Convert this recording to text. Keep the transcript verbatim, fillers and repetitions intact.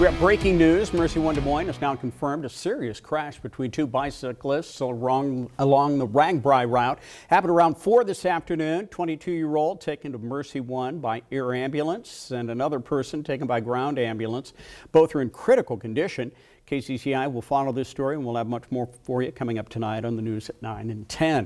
We have breaking news. Mercy One Des Moines has now confirmed a serious crash between two bicyclists along, along the RAGBRAI route. Happened around four this afternoon. twenty-two-year-old taken to Mercy One by air ambulance and another person taken by ground ambulance. Both are in critical condition. K C C I will follow this story and we'll have much more for you coming up tonight on the news at nine and ten.